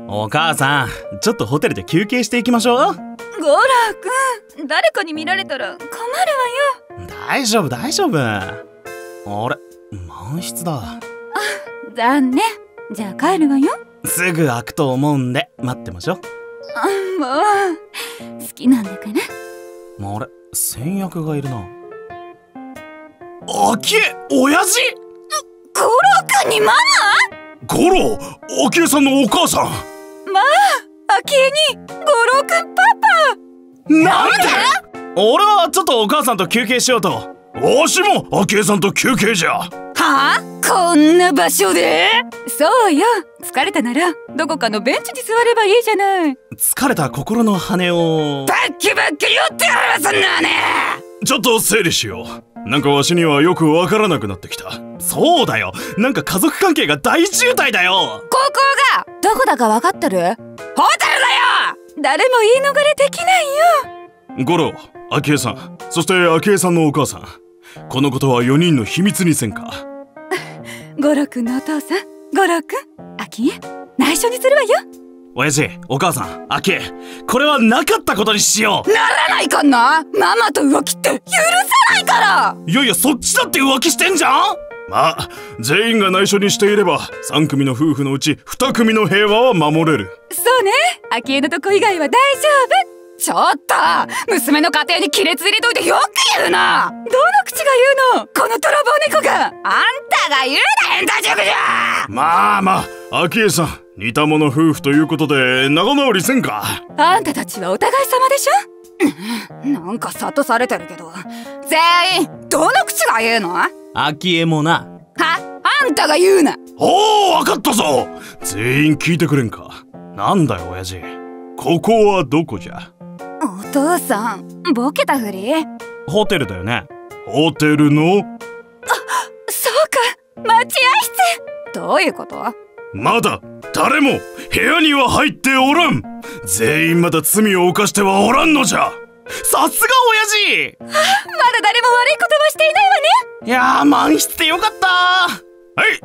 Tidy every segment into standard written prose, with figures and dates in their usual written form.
お母さん、ちょっとホテルで休憩していきましょう。 ゴラくん、誰かに見られたら困るわよ。 大丈夫大丈夫。あれ、満室だ。 残念。じゃあ帰るわよ。 すぐ開くと思うんで待ってましょう。 もう好きなんだから。 あれ、先約がいるな。あきえ、親父。 ゴロくんにママ？ ゴロ、あきえさんのお母さん。 まあ、あきえにゴロくんパパ。 なんで？俺はちょっとお母さんと休憩しようと。わしもあきえさんと休憩じゃ。 はあ？こんな場所で？そうよ。疲れたならどこかのベンチに座ればいいじゃない。 疲れた心の羽をバッキバッキ言ってやるわ、そんなね。 ちょっと整理しよう。なんかわしにはよくわからなくなってきた。そうだよ、なんか家族関係が大渋滞だよ。 ここがどこだか分かってる？ホテルだよ。誰も言い逃れできないよ。 ゴロ、あきえさん、そしてあきえさんのお母さん、このことは4人の秘密にせんか？ ゴロくんのお父さん、ゴロくん、あきえ、内緒にするわよ。 親父、お母さん、あきえ、これはなかったことにしよう。 ならないかな。ママと浮気って許さないから。 いやいや、そっちだって浮気してんじゃん。まあ、全員が内緒にしていれば3組の夫婦のうち2組の平和は守れる。 そうね、あきえのとこ以外は大丈夫。ちょっと、娘の家庭に亀裂入れといてよく言うな。どの口が言うの、この泥棒猫が。あんたが言うな、変態塾じゃ。 まあまあ、あきえさん、似た者夫婦ということで仲直りせんか？ あんたたちはお互い様でしょ。なんか諭されてるけど、全員どの口が言うの？ あきえもな。 あんたが言うな。 おお、わかったぞ。全員聞いてくれんか。なんだよ親父、ここはどこじゃ？ お父さん、ボケたふり？ ホテルだよね。ホテルの？ そうか、待合室。どういうこと？ まだ誰も部屋には入っておらん。全員まだ罪を犯してはおらんのじゃ。さすが親父。 まだ誰も悪いことはしていないわね。 いやー、満室でよかった。はい、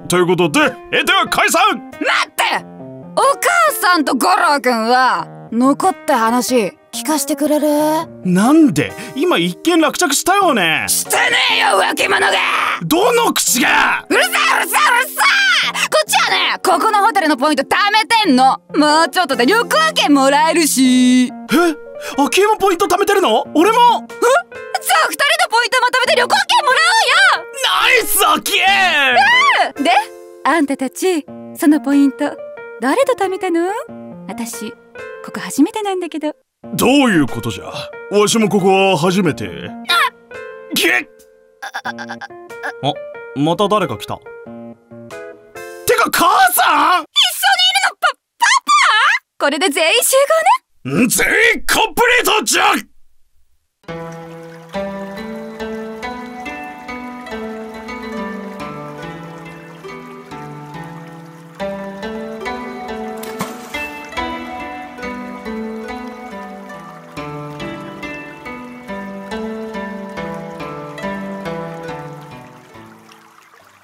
ということで、では解散。 待って、お母さんとゴロくんは残った話聞かしてくれる？ なんで今一件落着したよね。 してねえよ、浮気者が。 どの口が。 うるさいうるさいうるさい。こっちはね、ここのホテルのポイント貯めてんの。もうちょっとで旅行券もらえるし。 あきえもポイント貯めてるの？俺も。じゃあ2人のポイントまとめて旅行券もらおうよ。 ナイスあきえ。 で、あんたたちそのポイント誰と貯めたの？私ここ初めてなんだけど。 どういうことじゃ？わしもここは初めて。あ、また誰か来た。てか母さん！一緒にいるのパパ？これで全員集合ね。 全員コンプリートじゃ。